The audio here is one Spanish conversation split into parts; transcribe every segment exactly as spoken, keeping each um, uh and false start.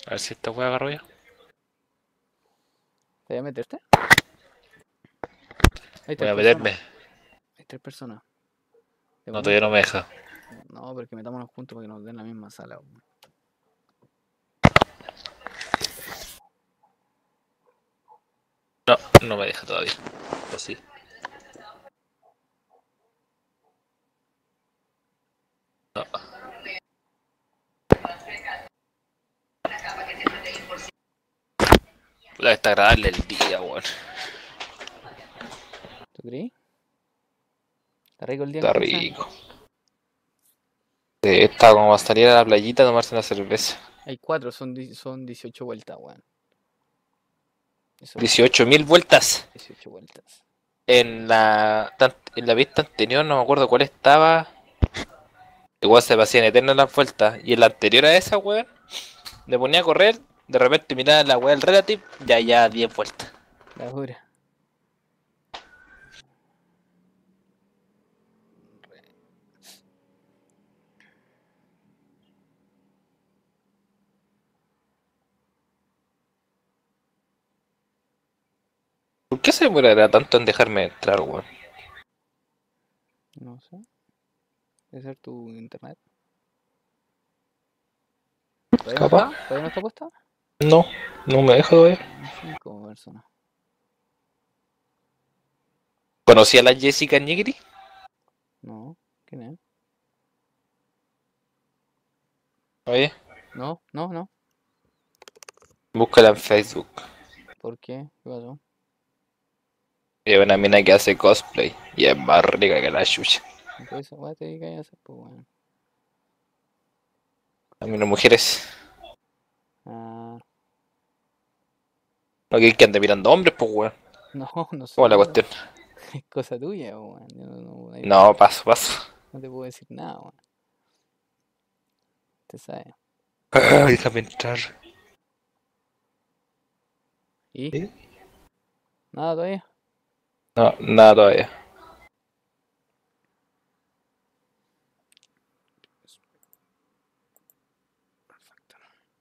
A ver si esta wea agarro ya. ¿Te voy a meterte? Hay Voy tres a personas. meterme. Hay tres personas. ¿Te No, unes? todavía no me deja. No, porque metámonos juntos para que nos den la misma sala. weón. No, no me deja todavía. O sí. No. Puta, está agradable el día, weón. ¿Tú creí? ¿Está rico el día en Está Conce? rico. Eh, Está como a salir a la playita a tomarse una cerveza. Hay cuatro, son, di- son dieciocho vueltas, weón. Eso es Dieciocho mil vueltas. dieciocho vueltas. En la, tan- en la pista anterior, no me acuerdo cuál estaba. Igual se me hacían eternas las vueltas. Y en la anterior a esa, weón, me ponía a correr. De repente miraba la weá del relative. Ya, ya, diez vueltas. La dura. ¿Por qué se demorará tanto en dejarme entrar, weón? No sé. Debe ser tu internet. ¿Todavía no Capaz. está? ¿Todavía no está puesta? No, no me deja todavía. Cinco personas. ¿Conocí a la Jessica Nigri? No. ¿Quién es? Oye, No, no, no. búscala en Facebook. ¿Por qué? ¿Qué pasó? Y hay una mina que hace cosplay. Y es más rica que la chucha. Pues esa weá te dedicas a hacer, pues weón. A mí no mujeres. Ah, No que que ande mirando hombres, pues, weón. no, no ¿Cómo es la sé. cuestión? Es cosa tuya, weón. Yo no, no, ahí no, No, paso, paso. no te puedo decir nada, weón. Te sabes. Ay, déjame entrar. ¿Y? ¿Sí? Nada todavía. No, nada todavía. Perfecto.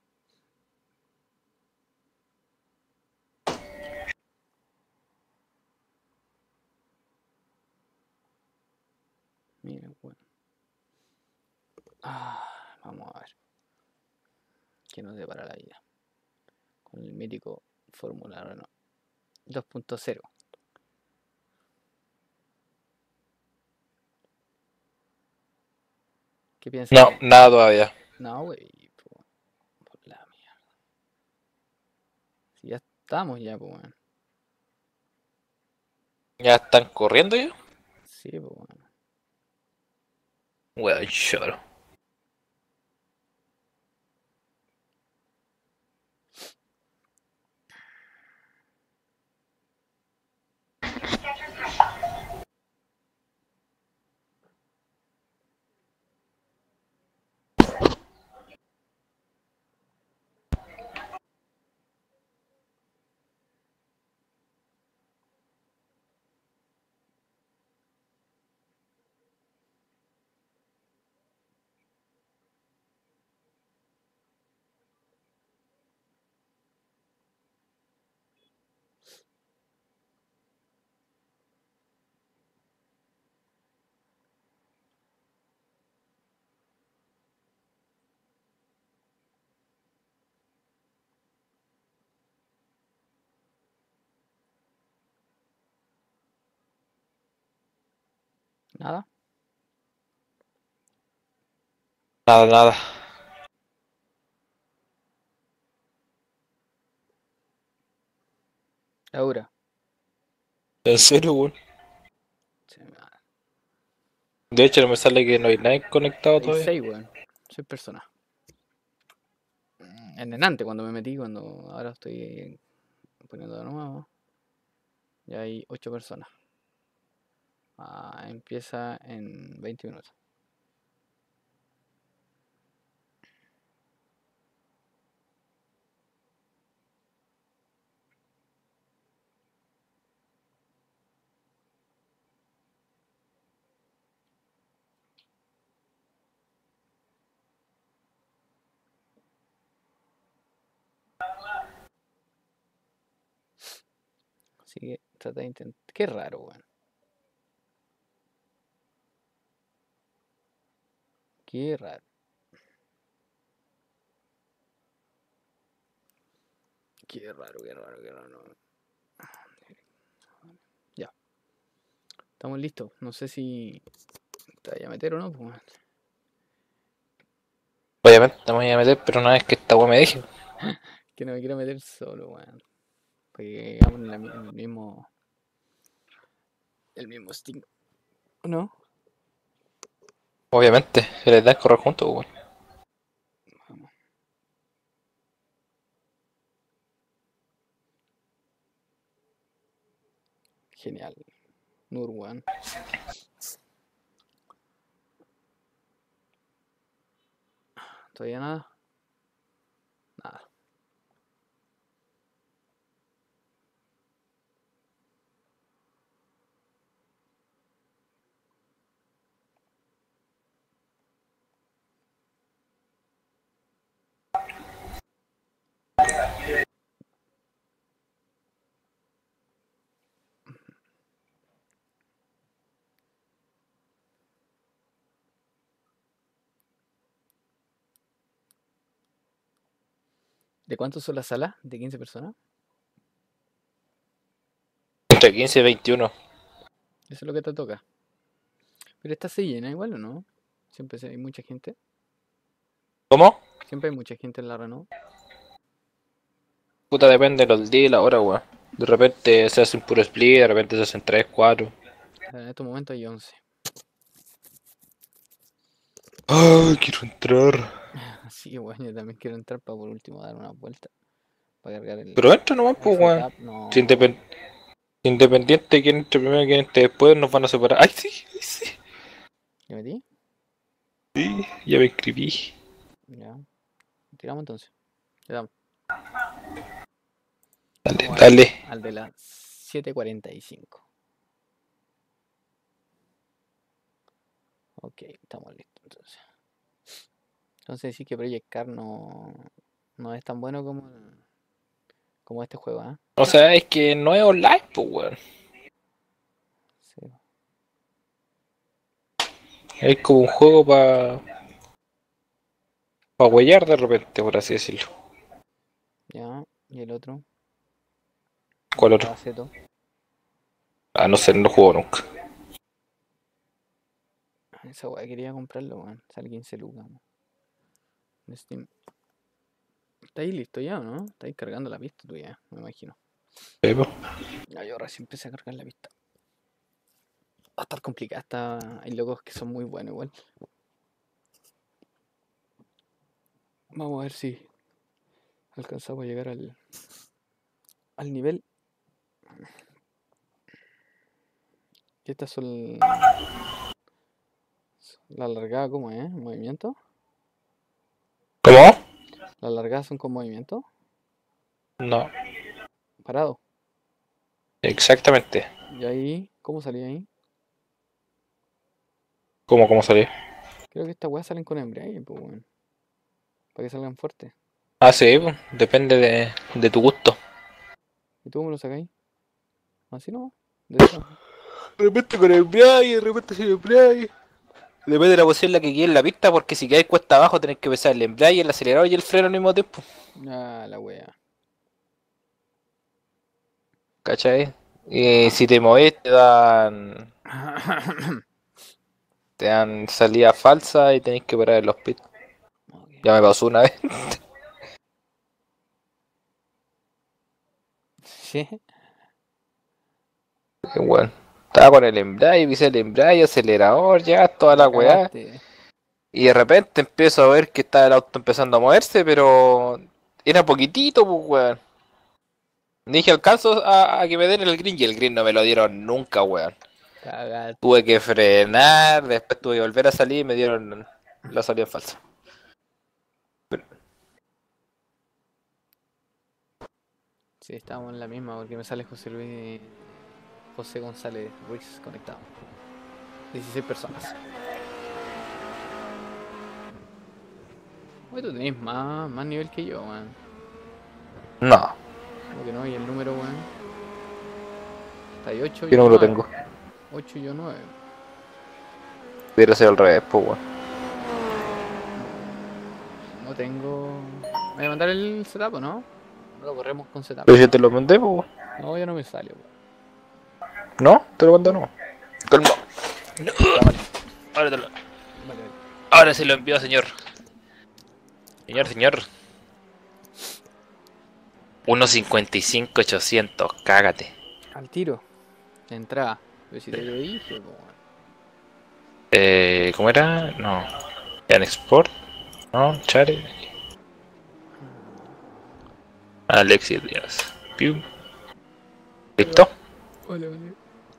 Mira, weón. Ah, vamos a ver. ¿Qué nos depara la vida? Con el mítico Fórmula Renault dos punto cero. ¿Qué piensas No, de...? nada todavía. No, wey. Por, por la mierda. Si ya estamos ya, pues, weón. ¿Ya están corriendo ya? Sí, pues, weón. Weón, lloro. Nada. Nada, nada. Ahora. ¿En serio, weón? Sí, nada. De hecho, no me sale que no hay nadie conectado Hay todavía. seis, weón. Seis personas. En delante, cuando me metí, cuando ahora estoy poniendo de nuevo, ya hay ocho personas. Ah, empieza en veinte minutos. Así que trata de intentar. Qué raro, weón. Qué raro. Qué raro, qué raro, qué raro. Ya. Estamos listos. No sé si te vaya a meter o no, pues, weón. Obviamente te voy a meter, pero una vez que esta weá me deje. Que no me quiero meter solo, weón. Porque llegamos en, la mi- en el mismo. El mismo Steam. ¿No? Obviamente, se les da correr juntos, weón. Vamos. Genial. Nur, weón. ¿Todavía nada? Nada. ¿De cuántos son las salas? ¿De quince personas? Entre quince y veintiuno. Eso es lo que te toca. Pero esta se llena igual, ¿o no? Siempre se- hay mucha gente. ¿Cómo? Siempre hay mucha gente en la Renault. Puta, depende de los días y la hora, weón. De repente se hacen puro split, de repente se hacen tres, cuatro. En estos momentos hay once. Ay, quiero entrar. Así que bueno, yo también quiero entrar para por último dar una vuelta. Para cargar el, Pero entra nomás, el pues, weón. setup. Si No. independ- independiente quién entre primero, quién entre después, nos van a separar. Ay, sí, ay, sí. ¿Le metí? Sí, ya me inscribí. Ya. Tiramos entonces. Le damos. Dale, Vamos al, dale. al de las siete cuarenta y cinco. Ok, estamos listos entonces. Entonces sí que Project Car no, no es tan bueno como, como este juego, ¿ah? O sea, es que no es online, pues, weón. Sí. Es como un juego para pa huellar de repente, por así decirlo. Ya. Y el otro. ¿Cuál El otro? Gabaceto. Ah, no sé, no lo juego nunca. Esa weá quería comprarlo, weón. Sale quince lucas, weón. En Steam. ¿Está ahí listo ya o no? Está ahí cargando la pista tú ya, me imagino. Sí, po. Ya, yo recién empecé a cargar la pista. Va a estar complicada. Está... Hay locos que son muy buenos igual. Vamos a ver si alcanzamos a llegar al, al nivel. Que estas son la largada, ¿cómo es? ¿Movimiento? ¿Cómo? ¿Las largadas son con movimiento? No, Parado. exactamente. ¿Y ahí? ¿Cómo salía ahí? ¿Cómo, cómo salió? Creo que estas weas salen con embrague, pues weón. Para que salgan fuertes. Ah, sí, po. Depende de, de tu gusto. ¿Y tú cómo lo sacáis? ¿Así no? ¿Derecho? De repente con el embrague, de repente sin embrague. Depende de la posición en la que quede en la pista, porque si quedáis cuesta abajo tenés que pesar el embrague, el acelerador y el freno al mismo tiempo. Ah, la wea. ¿Cachai? Y si te mueves te dan, te dan salida falsa y tenéis que parar en los pits. Ok. Ya me pasó una vez. ¿Sí? Qué bueno. Estaba con el embrague, pisé el embrague, acelerador, ya, toda La la weá. cagaste. Y de repente empiezo a ver que está el auto empezando a moverse, pero era poquitito, pues weón. Dije, alcanzo a, a que me den el green y el green no me lo dieron nunca, weón. Tuve Cagaste. que frenar, después tuve que volver a salir y me dieron la salida en falsa. Sí, estábamos en la misma porque me sale José Luis. José González Ruiz conectado. dieciséis personas. Oye, tú tenés más, más nivel que yo, weón. No, Como que no, y el número, weón. Hay ocho y Yo no me lo nueve. tengo. ocho y yo nueve. Debería ser al revés, pues, weón. No tengo. ¿Me voy a mandar el setup o no? No lo corremos con setup. Pero yo te lo mandé, pues, weón. No, ya no me sale, weón. ¿No? ¿Te lo mando no? Calma. No. Ahora, te lo... Vale, vale. Ahora se lo envío, señor. Señor, señor. uno cincuenta y cinco ochocientos, cágate. Al tiro. De entrada. Pero si te lo dije, po, weón. Eh, ¿Cómo era? No. En export. No, Chare. Alexis Díaz. Piu. ¿Listo? Vale, vale.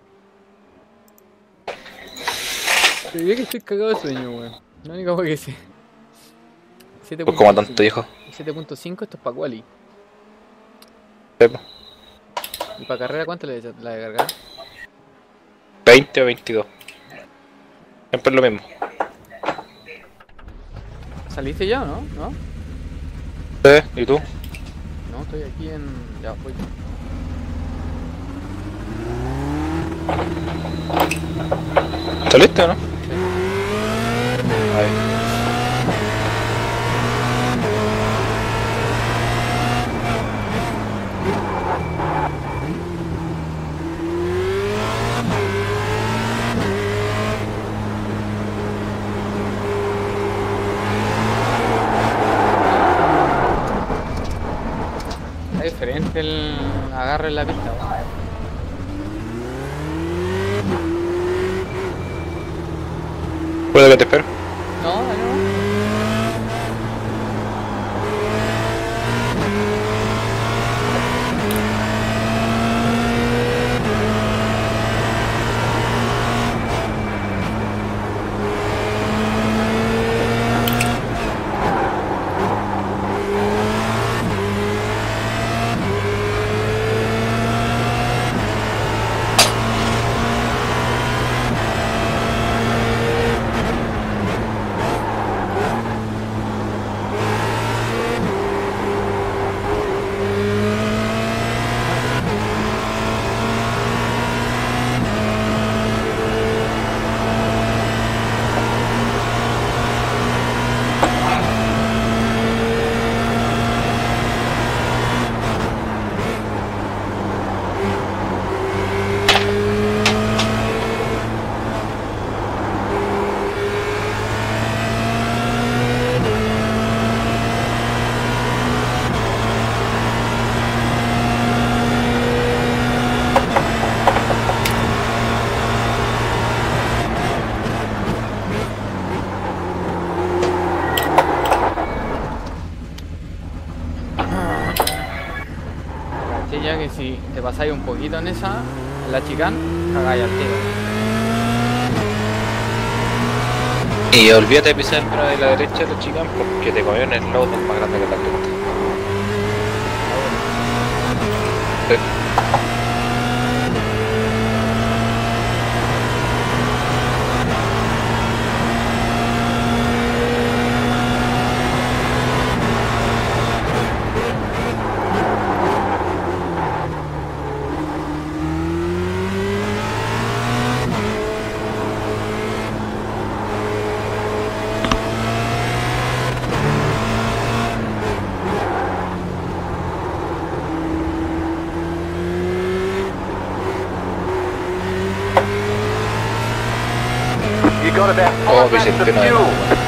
Te diría que estoy cagado de sueño, weón. La única cosa que sé. Pues como tanto dijo. siete punto cinco, esto es para quali. Sepa. ¿Y para carrera cuánto le de la de cargar? veinte o veintidós. Siempre es lo mismo. ¿Saliste ya o no? ¿No? ¿Sí? ¿Y tú? No, estoy aquí en... Ya, voy. ¿Saliste o no? Sí. Ahí. Está diferente el agarre en la pista, weón. ¿Puedo que te espero? No, ahí no. Caché ya que si te pasáis un poquito en esa, en la chicane, cagáis al tiro. Y olvídate de pisar el de la derecha de la chica porque te comió en el load más grande que la cresta. Sí. You got about Oh, five laps of Vicente, no hay fuel. nada.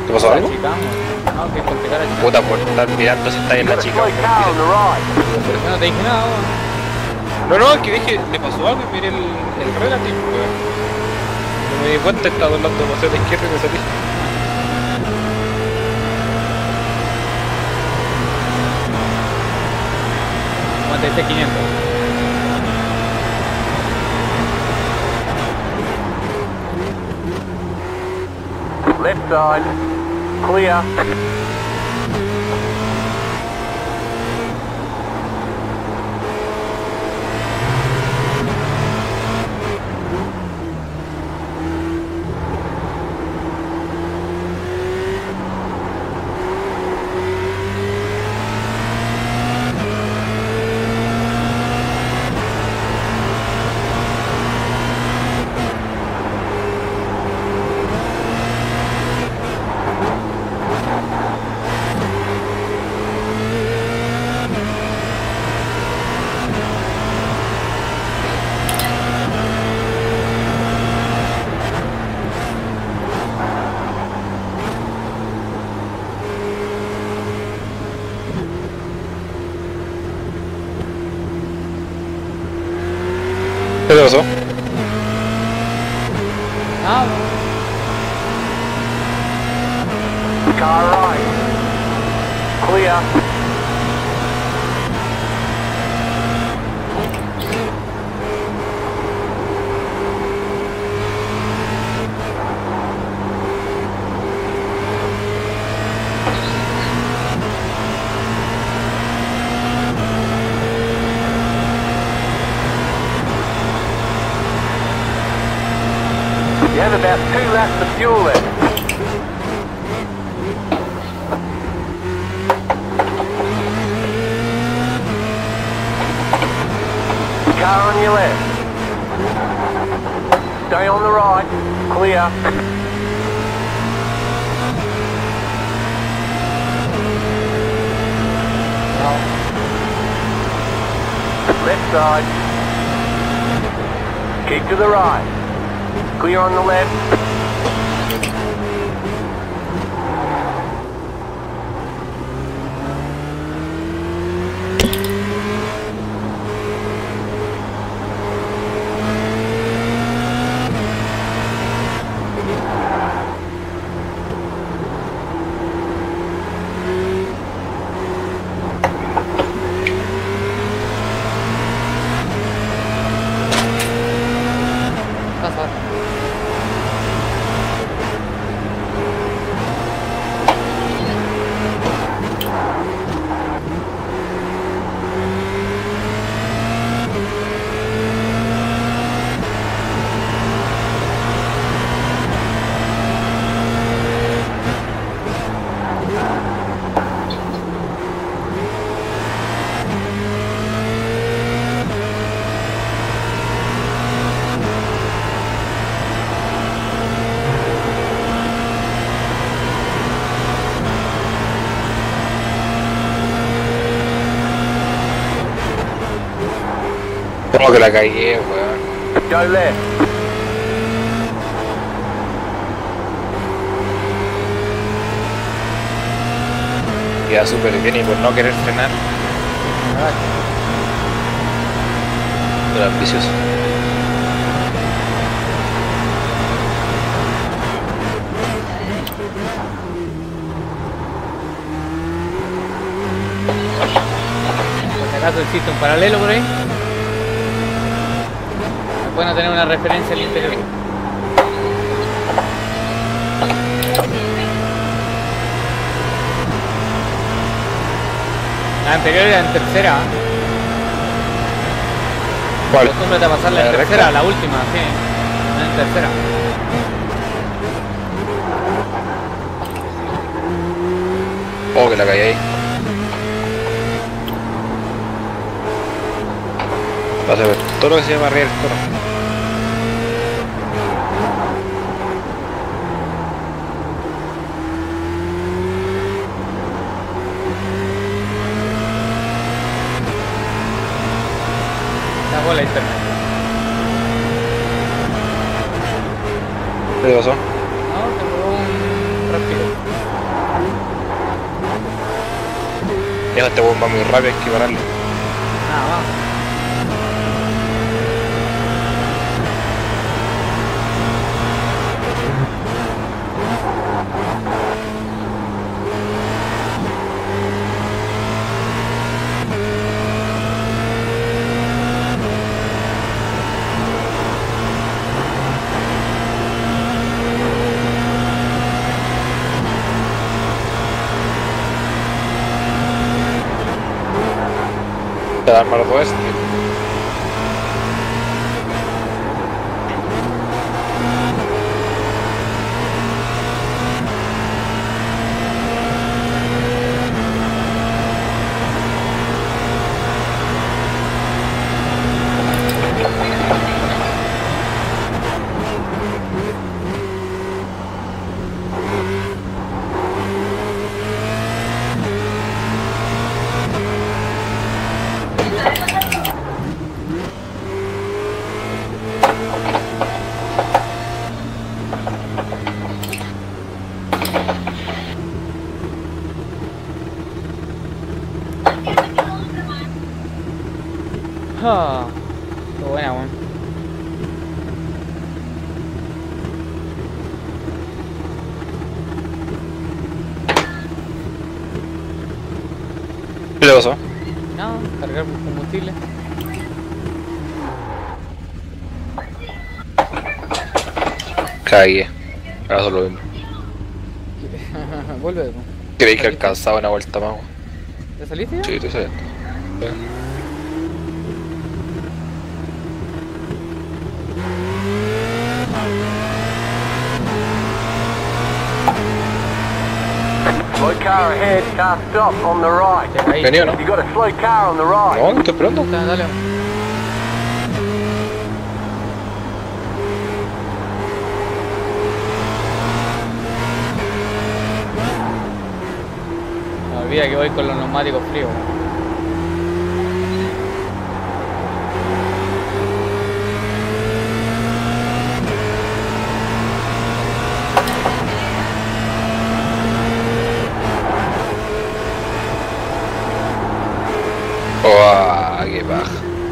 ¿Te pasó algo? Achicamos. No, que con pegar achicamos. Puta, por estar mirando si está en la chica. Slow car on the right. Por eso no te dije nada, weón. No, no, es que dije, le pasó algo y miré el, el relativo, weón. No me di cuenta, estaba doblando demasiado a la izquierda y me salí. Cuando esté quinientos. Left side. Clear. ¿Qué te pasó? Ah, Car right. Clear. You have about two laps of fuel left. Car on your left. Stay on the right. Clear. Left side. Keep to the right. Clear on the left. pasa. Como que la cagué, weón. Go left. Queda súper bien y por no querer frenar. Pero ambicioso. Por si acaso existe un paralelo por ahí. Es bueno tener una referencia al interior. La anterior era en tercera. ¿Cuál? Acostúmbrate a pasarla en ¿La tercera, recta? la última, sí. En tercera. Oh, que la cagué ahí. Vas a ver todo lo que se llama arriba del toro. Sacó la internet. ¿Qué te pasó? No, te robó un respiro. Viejo, este weón va muy rápido, hay que pararlo. Nada más. Te da el marco este. Ah, qué buena, weón. ¿Qué le pasó? No, cargar combustible. Cagué. Ahora lo mismo. Vuelve, po. Creí que alcanzaba una vuelta más, weón. ¿Ya saliste ya? Sí, estoy saliendo. Slow car ahead, car stop on the right. Ya, ahí. ¿Venido, no? You got a slow car on the right. No, no estoy esperando. Dale, dale. No olvida que voy con los neumáticos fríos. ¡Oh, qué paja!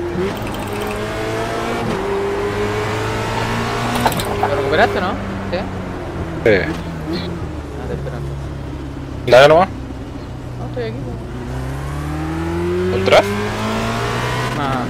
¿Lo recuperaste o no? ¿Sí? Eh. No te espero entonces. Dale nomás. No, estoy aquí. po. ¿Un traf? Ah.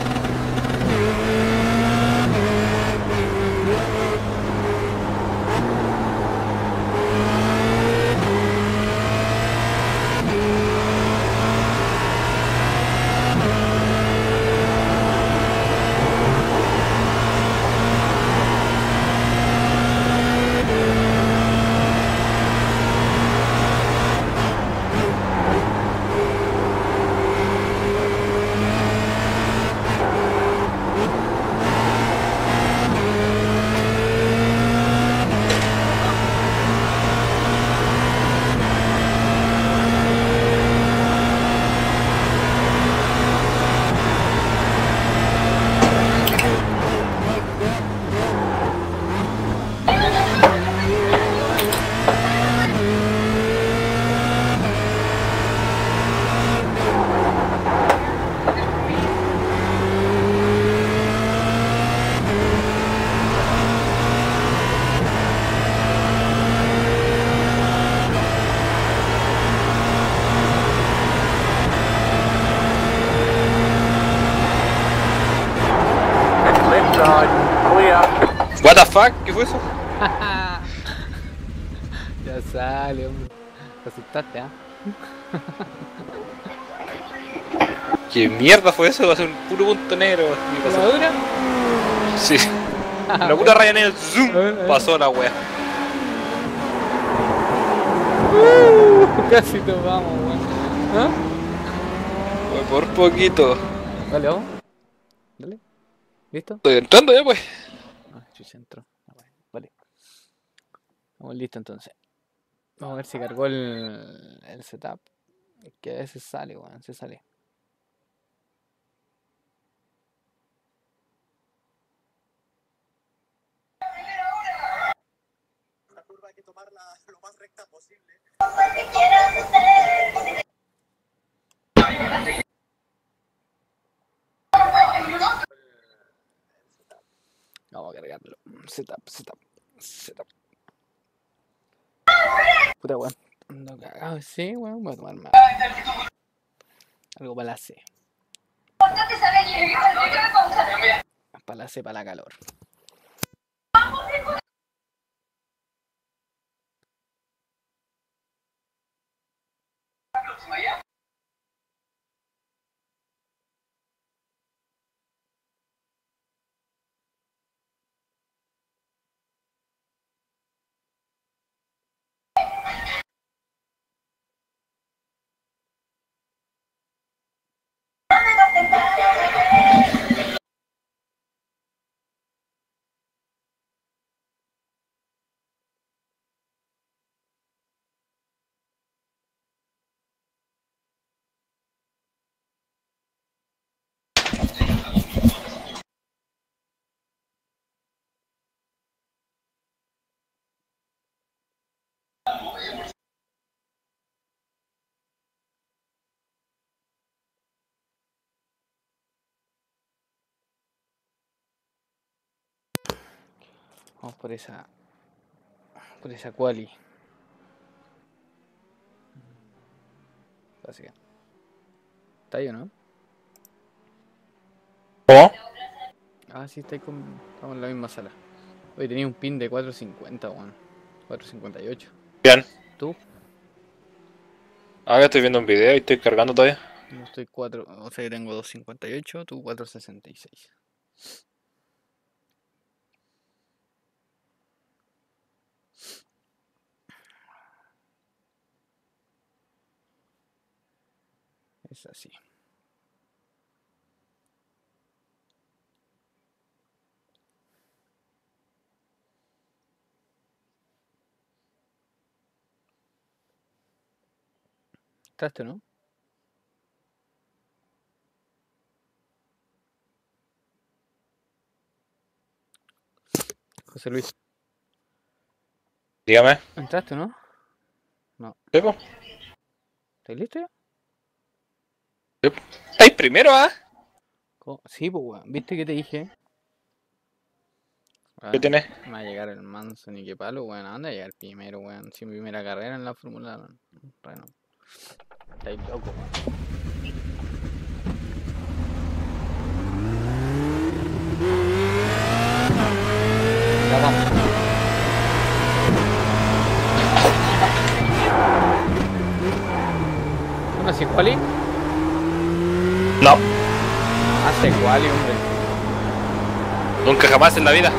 Left side, clear. What the fuck? ¿Qué fue eso? Ya sale, hombre. Te asustaste, ¿ah? ¿Qué mierda fue eso? Va a ser un puro punto negro. Y pasó. ¿La dura? Sí. Una pura raya negra. Zoom. A ver, a ver. Pasó la wea. Uh, casi nos vamos, weón. ¿Ah? Fue por poquito. Dale, vamos. Dale. ¿Listo? Estoy entrando ya, pues. Ah, chucha, entró. Ah, bueno, vale. Estamos listos entonces. Vamos a ver si cargó el, el setup. Es que a veces sale, weón, se sale. Una curva hay que tomarla lo más recta posible. Vamos a cargarlo. Setup, setup, setup. Puta weón. Ando cagado, sí, weón. Voy a tomar más. Algo para la C. Para la C, para la calor. Vamos por esa. Por esa quali. Básica. ¿Está ahí o no? ¿Cómo? Ah, sí, está ahí con. Estamos en la misma sala. Hoy tenía un pin de cuatrocientos cincuenta, weón. cuatrocientos cincuenta y ocho. Bien. ¿Tú? Ahora estoy viendo un video y estoy cargando todavía. Yo estoy cuatro. O sea, yo tengo doscientos cincuenta y ocho, tú cuatrocientos sesenta y seis. Es así. ¿Entraste, no? José Luis. Dígame. ¿Entraste, no? No. ¿Sí, po? ¿Estás listo ya? ¿Estáis primero, ah? Co- Sí, pues, weón. ¿Viste que te dije? ¿Qué Weón, tienes? me va a llegar el Manson y qué palo, weón. Anda a llegar primero, weón. Si mi primera carrera en la Fórmula uno. Bueno. Estáis loco, weón. Ya vamos. ¿No haces quali? No. Hace quali, hombre. Nunca jamás en la vida.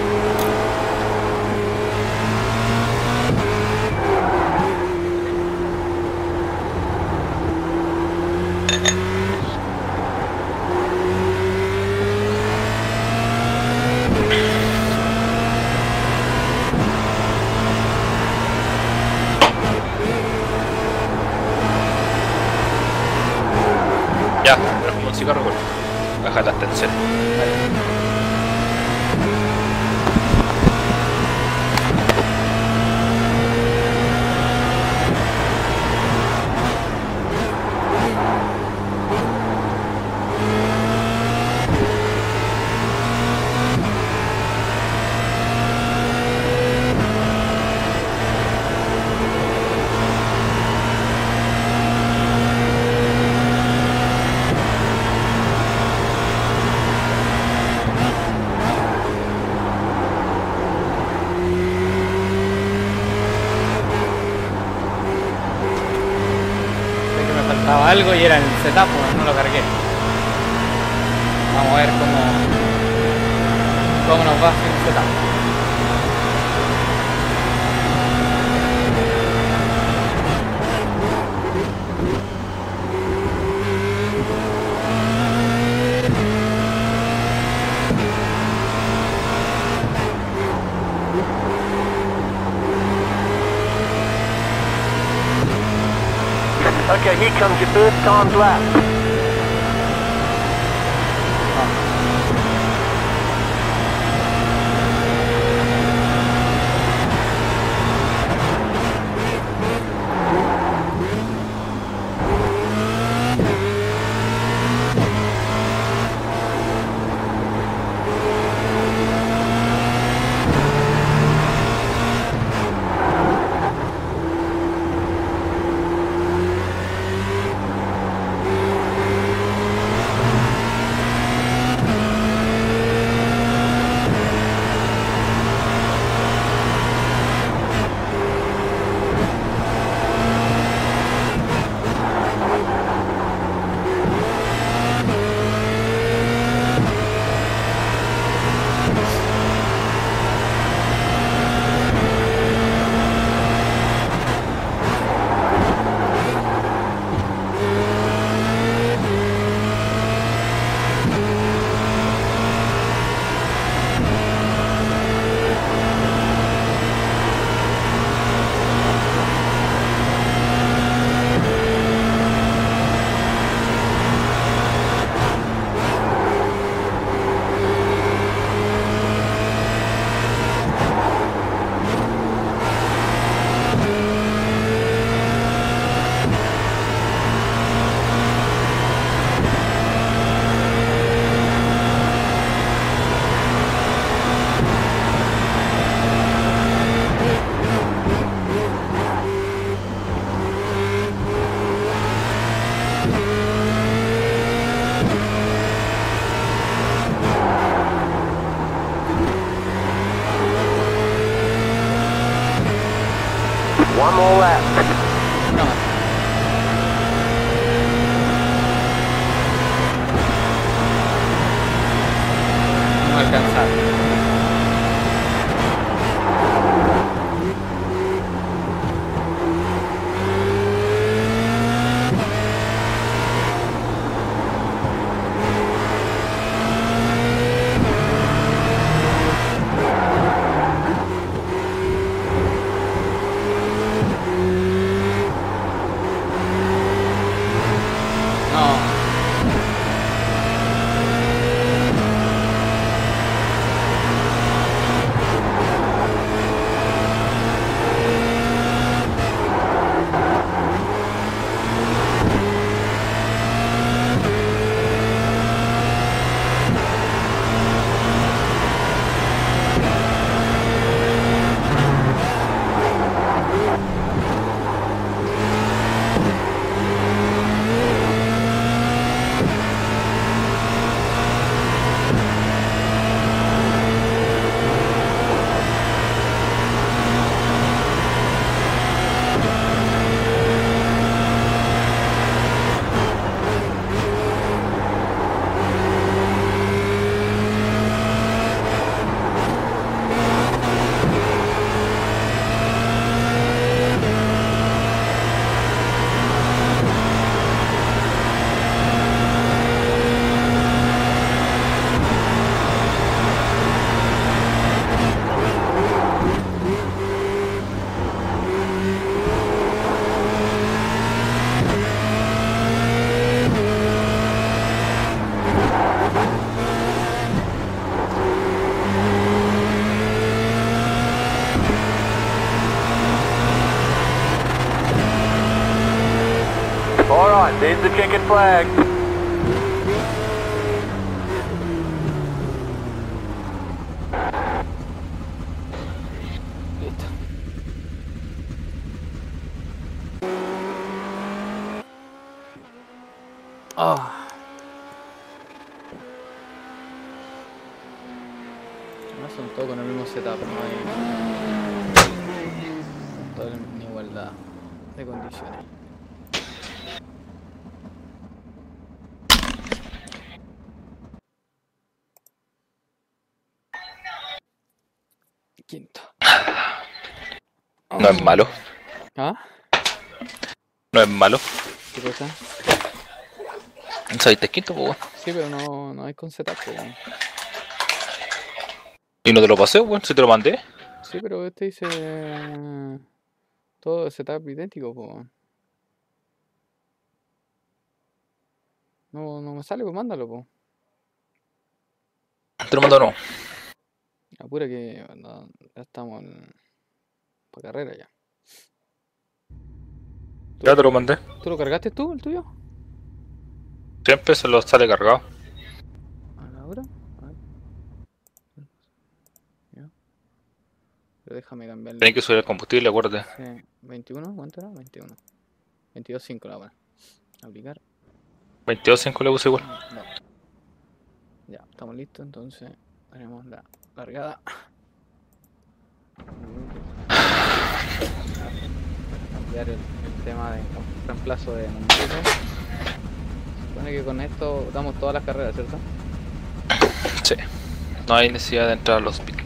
Ya, pero como un cigarro, güey. Baja las tensiones. Sé que me faltaba algo y era el setup, no lo cargué. Vamos a ver cómo, cómo nos va sin setup. Okay, here comes your first timed lap. Alright, there's the checkered flag. Listo. Ah. Ahora son todos con el mismo setup, no hay todos en igualdad de condiciones. Quinto. No es malo. ¿Ah? No es malo. ¿Qué cosa? Soy quinto, pues, weón. Sí, pero no, no hay con setup, po, weón. Y no te lo pasé, weón, si te lo mandé. Sí, pero este dice todo setup idéntico, po, weón. No, no me sale, pues mándalo, po. Te lo mando no. Apura que no, ya estamos en para carrera ya. ¿Tú, Ya te lo mandé. ¿Tú lo cargaste tú, el tuyo? Siempre se lo sale cargado. ¿A la hora? A ver. Ya. Pero déjame cambiarle. Tenés que subir el combustible, acuérdate. Sí, veintiuno, ¿cuánto era? veintiuno. veintidós punto cinco la hora. Aplicar. veintidós punto cinco le puse igual. No. Ya, estamos listos, entonces haremos la largada. Cambiar el, el tema de reemplazo de neumáticos. Se supone que con esto damos todas las carreras, ¿cierto? Sí. No hay necesidad de entrar a los pits.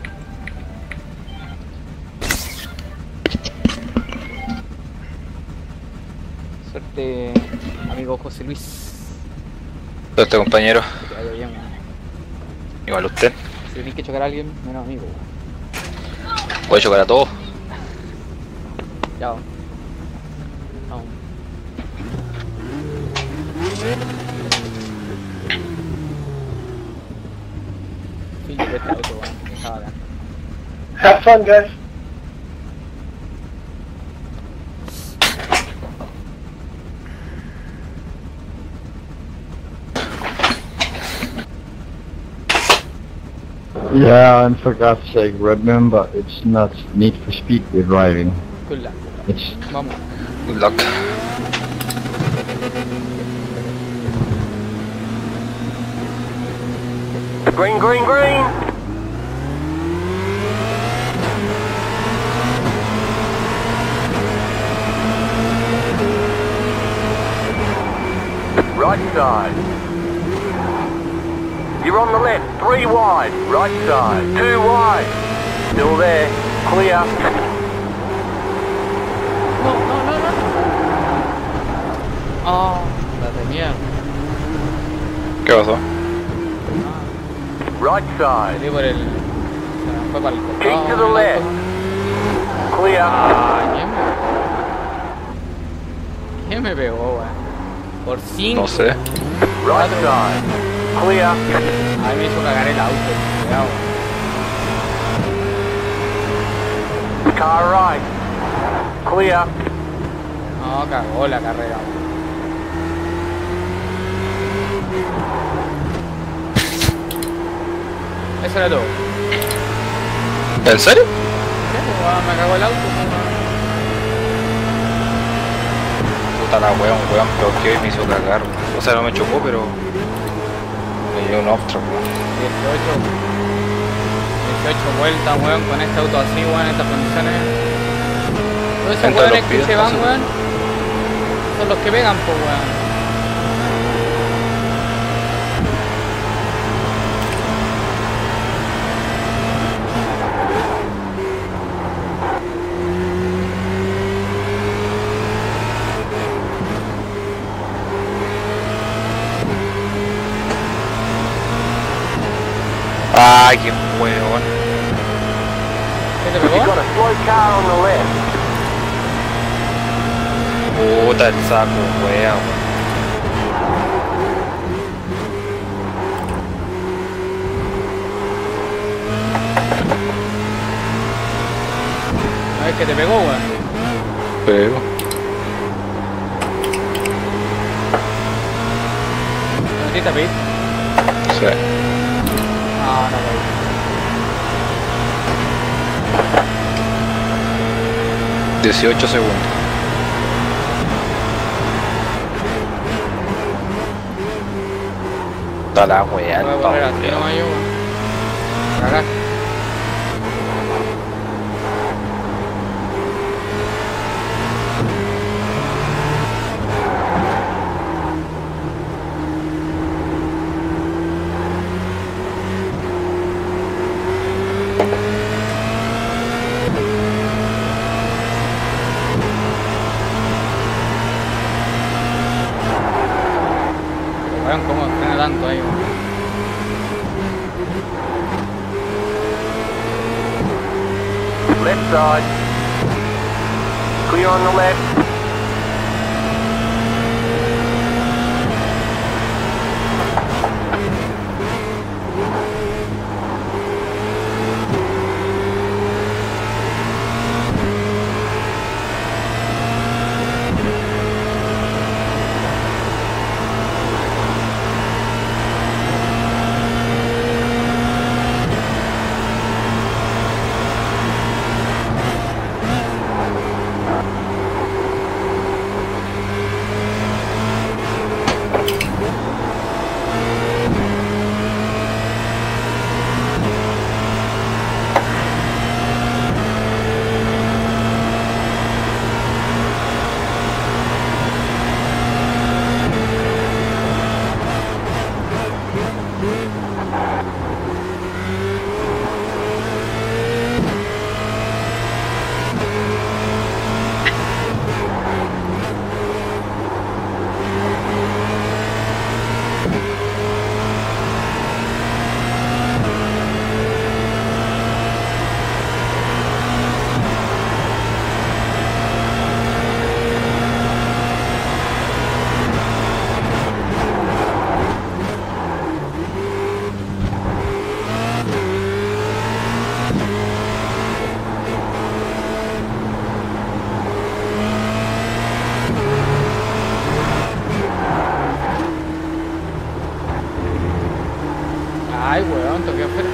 Suerte, amigo José Luis. Este compañero, Que te vaya bien, weón. igual usted. Si tenés que chocar a alguien, menos amigo, weón. Voy a chocar a todos. Chao. Vamos. Sí, yo este auto, weón. Está bacán. Have fun, guys. Yeah, and for God's sake, remember, it's not Need for Speed we're driving. Good luck. It's Vamos. Good luck. Green, green, green. Right side. You're on the left, three wide, right side, two wide. Still there, clear. No, no, no, no. Oh, la tenía. ¿Qué pasó? Right side, Salí por el. Se me fue para el keep to costado. the left. Clear. Ah, ¿quién me pegó? ¿Quién me pegó, weón? Por cinco. No sé. Right side, clear. A mí me hizo cagar el auto. Cuidado. Car right, clear. No, cagó la carrera, weón. Eso era todo. ¿En serio? ¿Qué? Pues, weón, me cagó el auto, weón. Puta la weón, weón, pero que me hizo cagar. O sea, no me chocó, pero me dio un off-track, weón. dieciocho. dieciocho vueltas, weón, con este auto así, weón, en estas condiciones. Todos esos Entra weones los que pies, se van, entonces. weón, son los que pegan, pues, weón. Ay, qué weón. ¿Qué te You've pegó? got a slow car on the left. Puta el saco, weón. No es que te pegó, weón. Pero. ¿Hiciste pit? Sí. No, no podía. dieciocho segundos. Está la weá, Voy a el correr pavo, así culiao. nomás yo, weón. Cagaste. Weón, ¿cómo frena tanto ahí, weón? Left side. Clear on the left. Ay, weón, toqué afuera.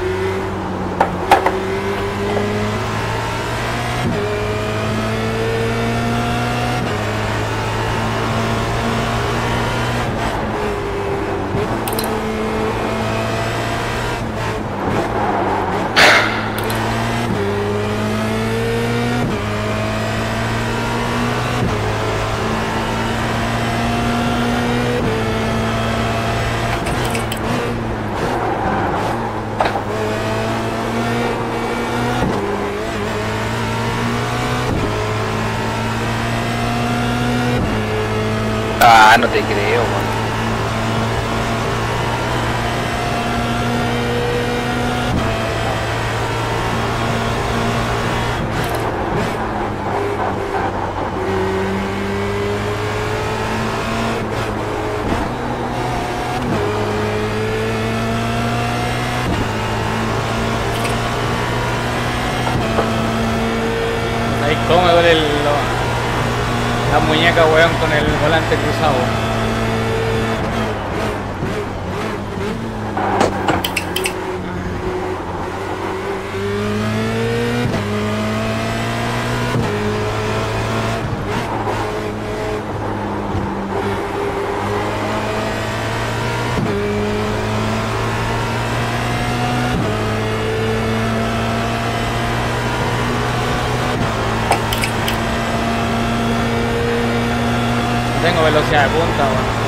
Ah, no te creo, weón. Ahí cómo me duele el, lo- la muñeca, weón, con el volante cruzado. Tengo velocidad de punta, weón.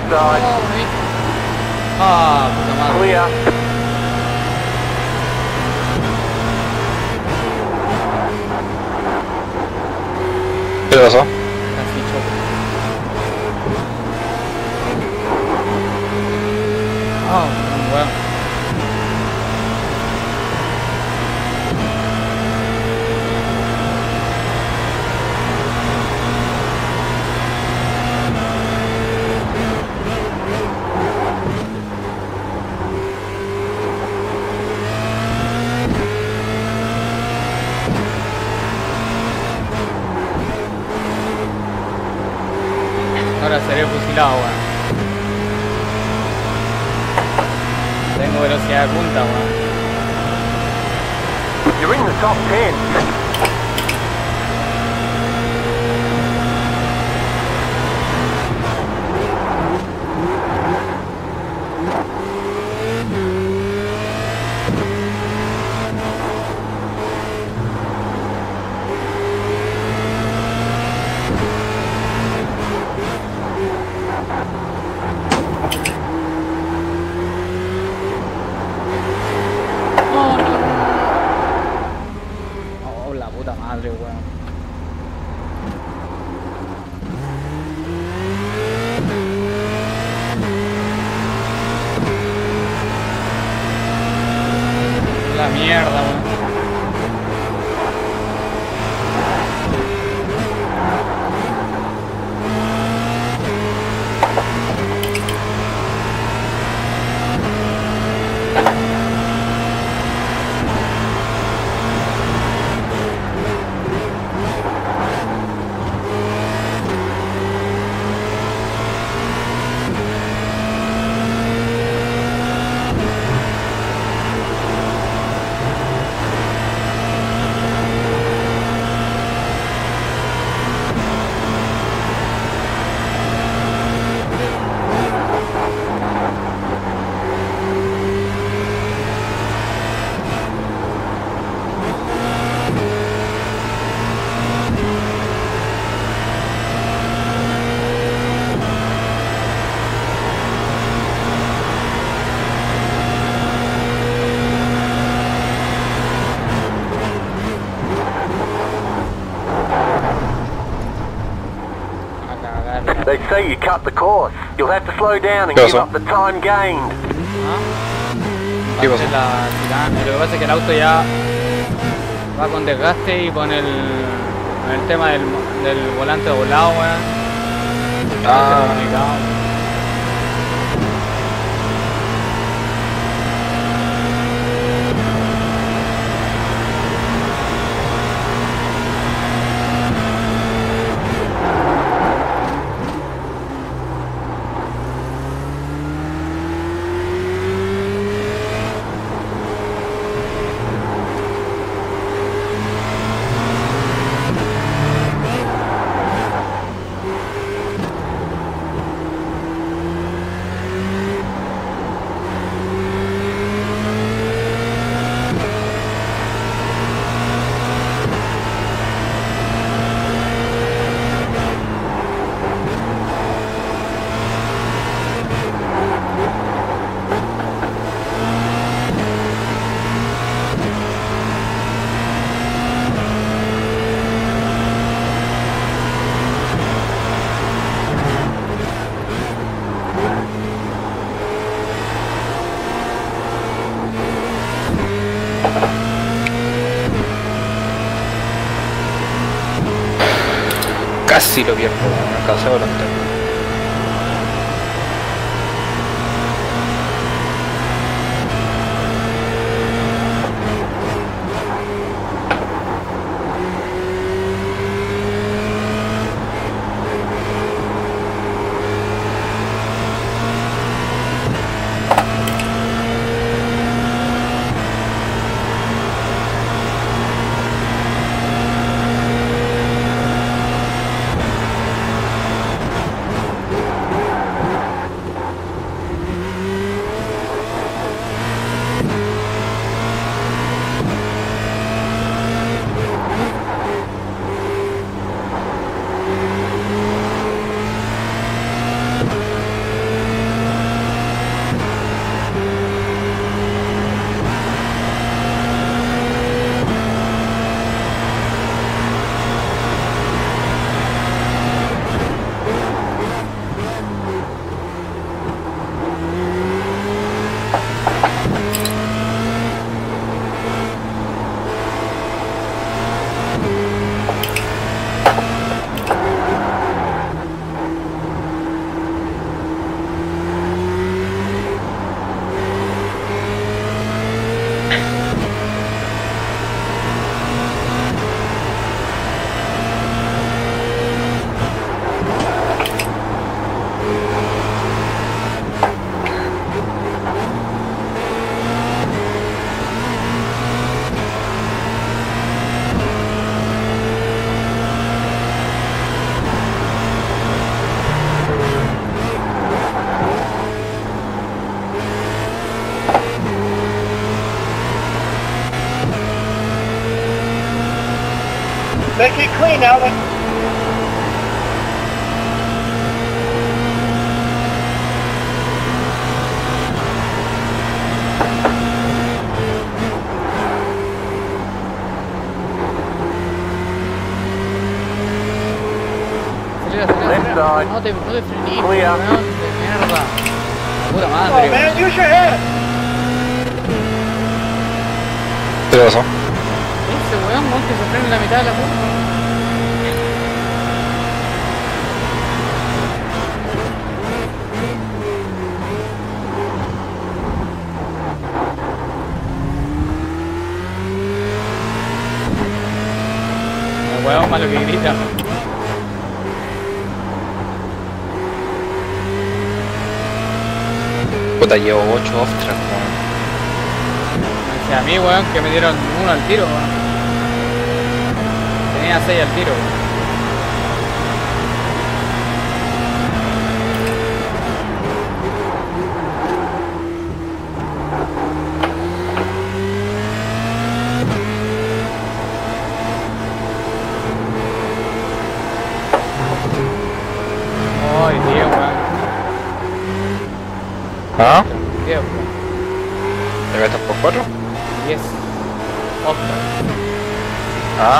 side. Ah, puta madre. Clear. ¿Qué pasó? Casi choco. Ah, weón. Ahora seré fusilado, weón. Tengo velocidad de punta, weón. You're in the top ten. Oh, la puta madre, weón. La mierda, weón. A cagar. They say you cut the course. You'll have to slow down and ¿Qué give pasó? up the time gained. ¿Ah? ¿Qué Va a pasó? ser la tirana. Lo que pasa es que el auto ya va con desgaste y con el, con el tema del, del volante doblado, weón. Ah. Está complicado. Casi lo pierdo, me alcancé a volantear. clean now. Then. Acelera, acelera, Left acelera. side. No te, no te frenes, Clear. weón, de mierda. Puta Oh madre. man, use your head. ¿Qué le pasó? Ese weón, weón, que se frena en la mitad de la curva. El weón malo que grita. Puta, llevo ocho off-track, weón. Si a mí, weón, que me dieron uno al tiro, weón. Tenía seis al tiro, weón. Ay, diez, weón. ¿Ah? diez, weón. ¿Me metes por cuatro? diez. Otra. Ah.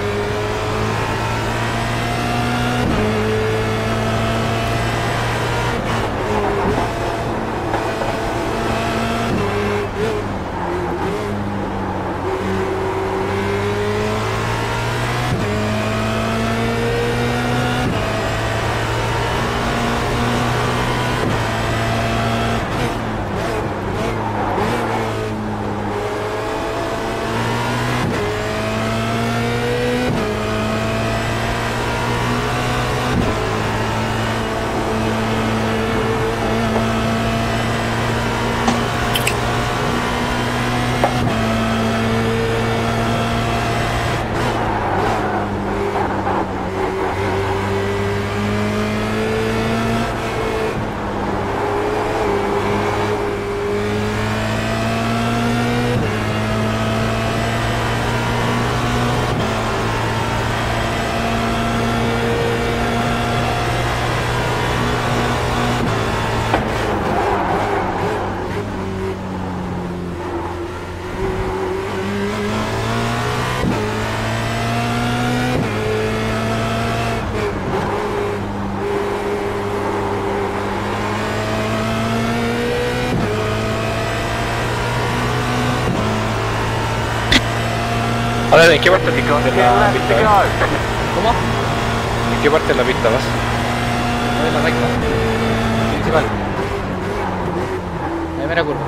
Ahora, ¿en qué parte de Ten la left to pista vas? go. ¿Cómo? ¿En qué parte de la pista vas? Voy a la recta. Principal. La primera curva.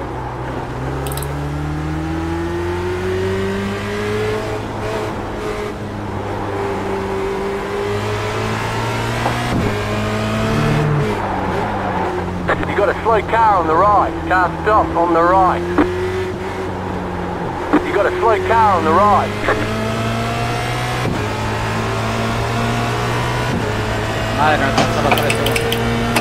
You got a slow car on the right. Can't stop on the right. You got a slow car on the right. Madre, no alcanza a pasar ese weón.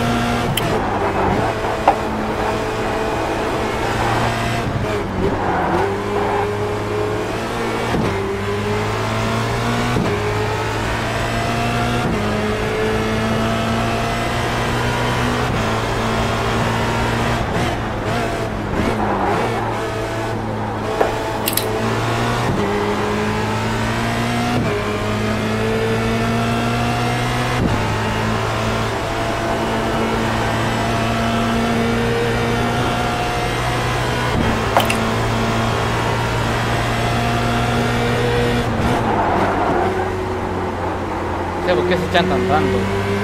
No sé por qué se chantan tanto.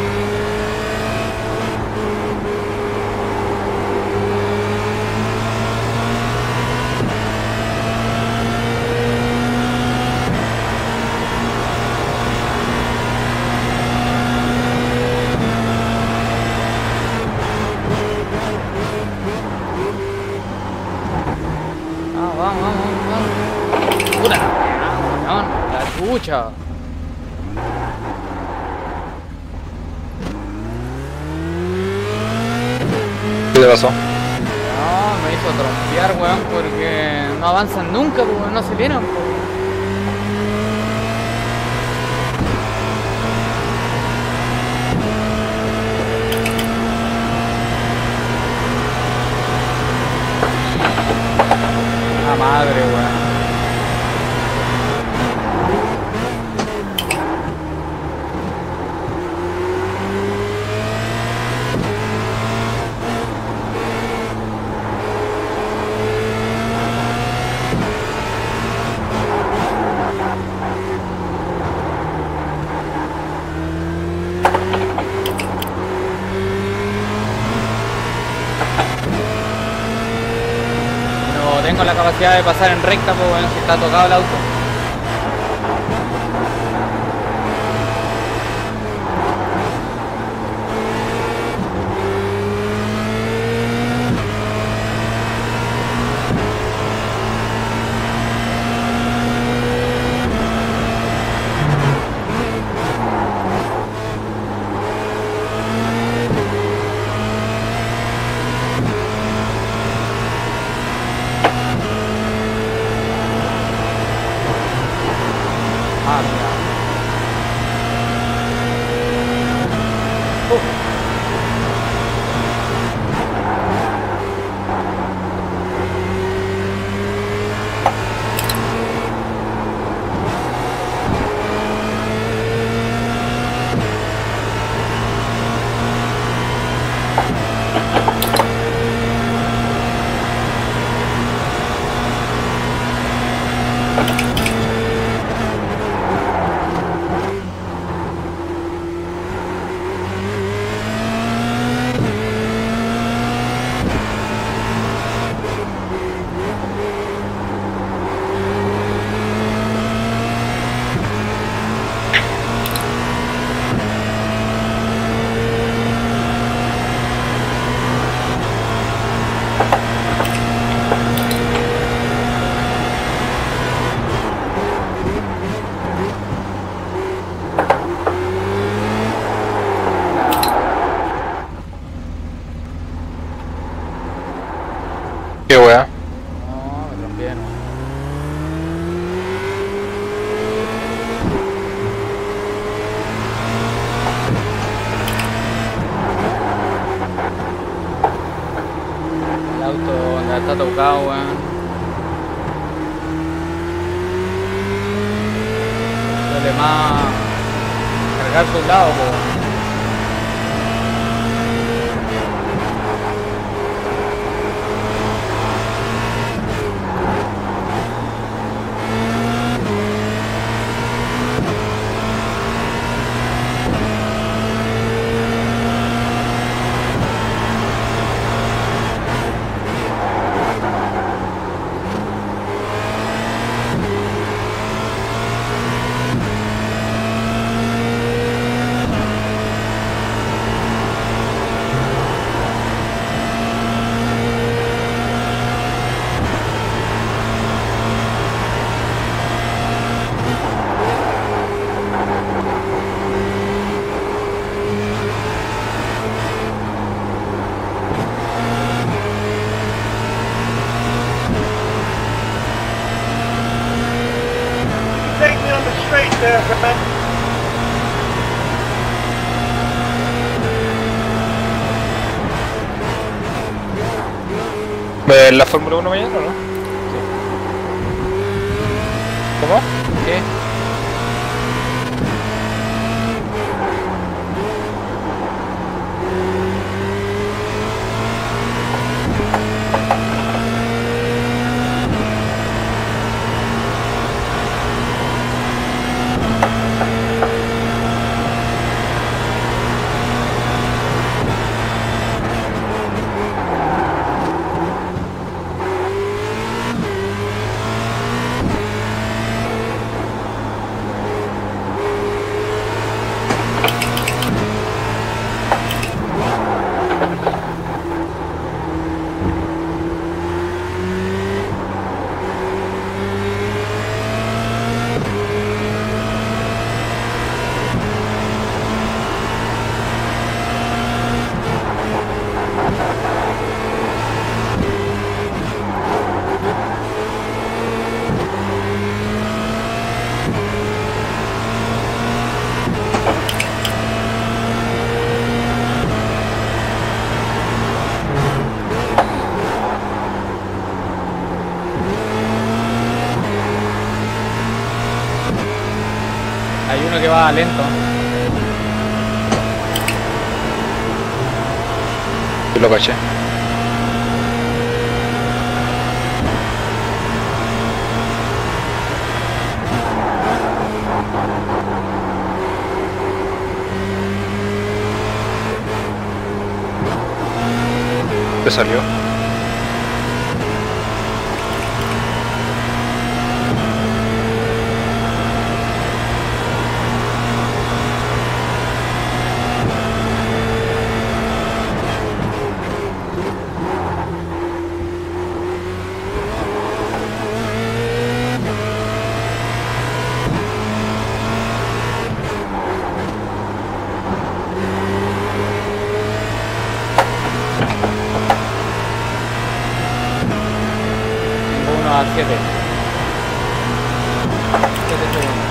Ah, vamos, vamos, vamos. ¡Puta! ¡Ah, weón! ¡La chucha! ¿Qué le pasó? No, me hizo trompear, weón, porque no avanzan nunca, pues, no se vieron, pues. tengo la capacidad de pasar en recta, pues bueno, si está tocado el auto. Ah, mira. Qué weá. No, me trompié de nuevo. El auto donde está tocado, weón. Duele más cargar su lado, weón. Take me on the straight there, man. ¿Ves la Fórmula uno mañana o no? ¿Cómo? ¿Qué? Hay uno que va lento. Yo lo caché. ¿Qué salió? a siete. siete segundos.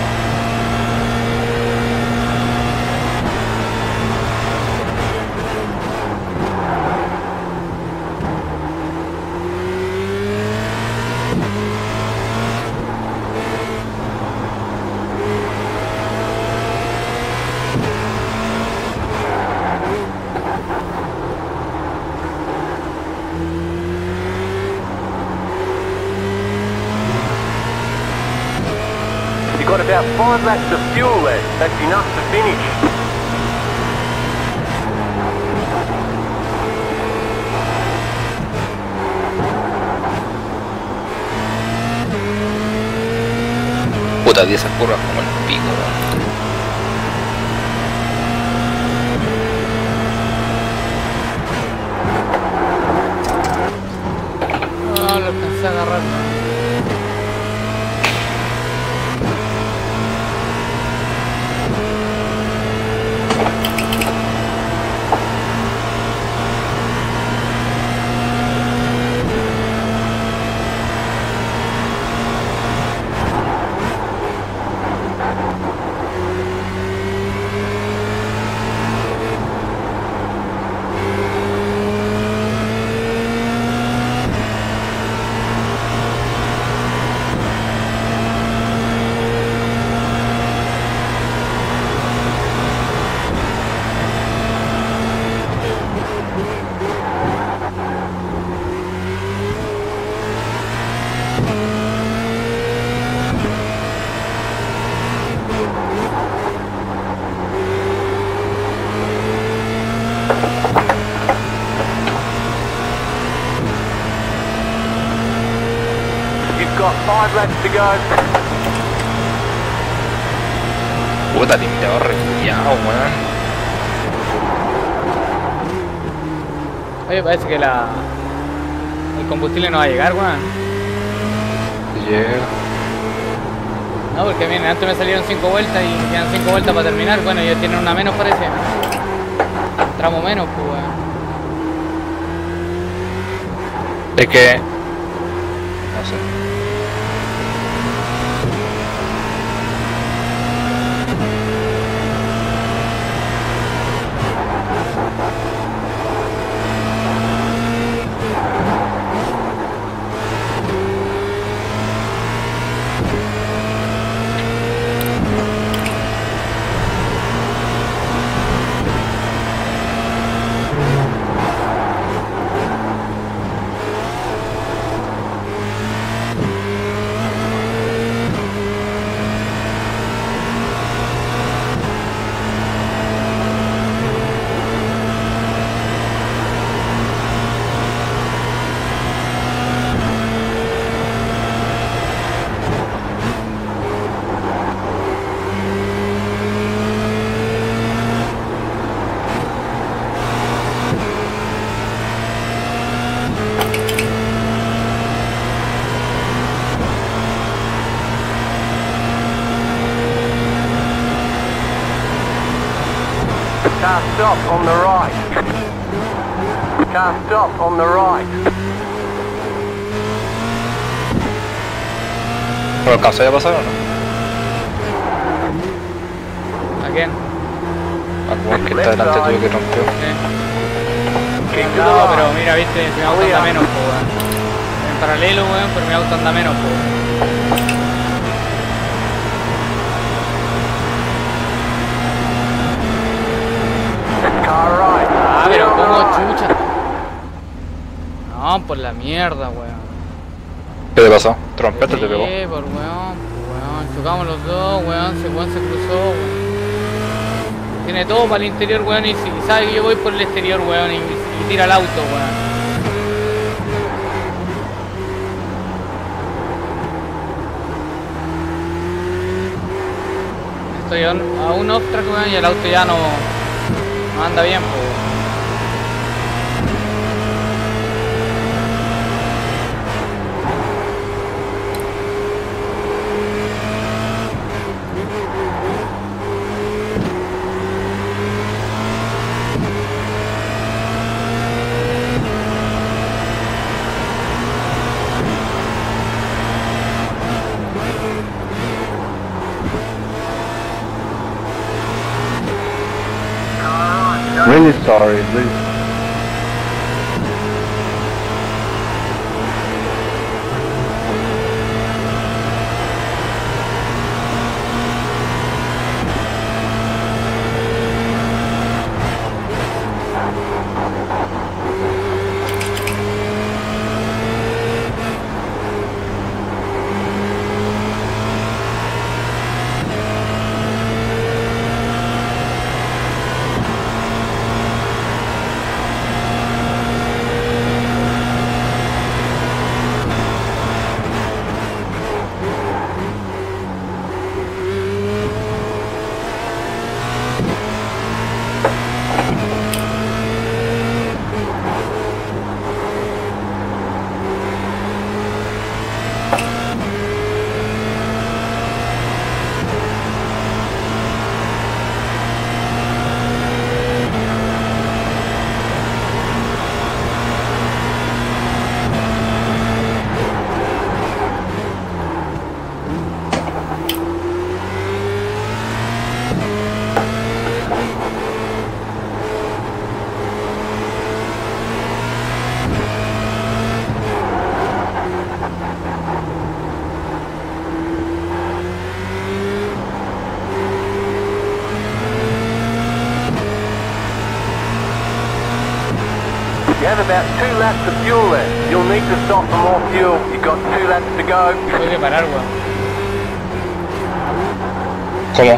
You've got about five laps of fuel left. That's enough to finish. Puta, de esas curvas como el pico, weón. No, lo alcancé a agarrar. ¿No? Got five laps to go. Puta, limpiador refugiado, weón. Oye, parece que la... el combustible no va a llegar, weón. Llega. No, porque miren, antes me salieron cinco vueltas y quedan cinco vueltas para terminar. Bueno, ellos tienen una menos, parece. Un tramo menos, pues, weón. Es que... no sé. Car stop on the right. Car stop on the right. ¿Lo alcanzó a pasar o no? ¿A quién? Al weón que está delante tuyo que rompió. Sí. Keep No, going. pero mira, viste, mi auto anda menos, pues, weón. En paralelo, weón, pero mi auto anda menos, pues. Car right. Ah, pero Still como right. chucha. No, por la mierda, weón. ¿Qué te pasó? ¿Trompeta te pegó? Sí, por weón, pues, weón. Chocamos los dos, weón. Ese weón se cruzó, weón. Tiene todo para el interior, weón. Y, si, y sabe que yo voy por el exterior, weón. Y, y tira el auto, weón. Estoy a un, a un off track, weón. Y el auto ya no, no anda bien, pues, weón. Really sorry, please. You have about two laps of fuel left. You'll need to stop for more fuel. You've got two laps to go. Tengo que parar, weón. ¿Cómo?